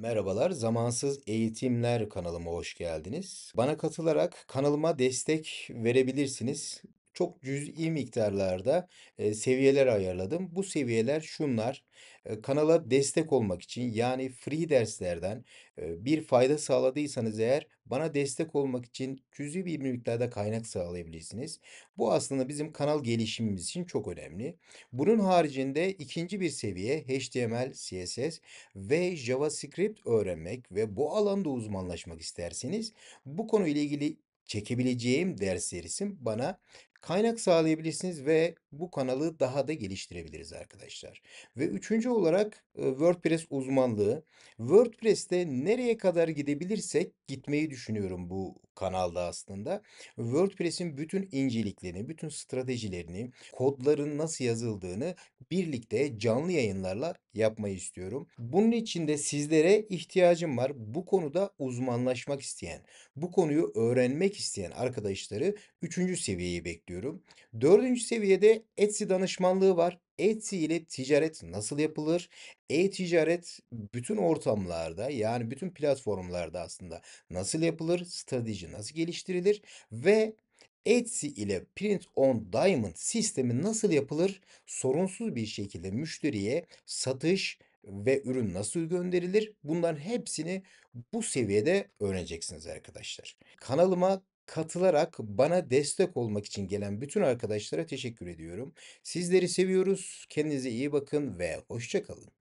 Merhabalar, Zamansız Eğitimler kanalıma hoş geldiniz. Bana katılarak kanalıma destek verebilirsiniz. Çok cüz'i miktarlarda seviyeler ayarladım. Bu seviyeler şunlar: kanala destek olmak için yani free derslerden bir fayda sağladıysanız eğer bana destek olmak için cüzi bir miktarda kaynak sağlayabilirsiniz. Bu aslında bizim kanal gelişimimiz için çok önemli. Bunun haricinde ikinci bir seviye HTML, CSS ve JavaScript öğrenmek ve bu alanda uzmanlaşmak isterseniz bu konuyla ilgili çekebileceğim ders serisi bana kaynak sağlayabilirsiniz ve bu kanalı daha da geliştirebiliriz arkadaşlar. Ve üçüncü olarak WordPress uzmanlığı. WordPress'te nereye kadar gidebilirsek gitmeyi düşünüyorum bu kanalda aslında. WordPress'in bütün inceliklerini, bütün stratejilerini, kodların nasıl yazıldığını birlikte canlı yayınlarla yapmayı istiyorum. Bunun için de sizlere ihtiyacım var. Bu konuda uzmanlaşmak isteyen, bu konuyu öğrenmek isteyen arkadaşları üçüncü seviyeyi bekliyorum. Dördüncü seviyede Etsy danışmanlığı var. Etsy ile ticaret nasıl yapılır? E-ticaret bütün ortamlarda yani bütün platformlarda aslında nasıl yapılır? Strateji nasıl geliştirilir? Ve Etsy ile Print on Diamond sistemi nasıl yapılır? Sorunsuz bir şekilde müşteriye satış ve ürün nasıl gönderilir? Bunların hepsini bu seviyede öğreneceksiniz arkadaşlar. Kanalıma katılarak bana destek olmak için gelen bütün arkadaşlara teşekkür ediyorum. Sizleri seviyoruz. Kendinize iyi bakın ve hoşça kalın.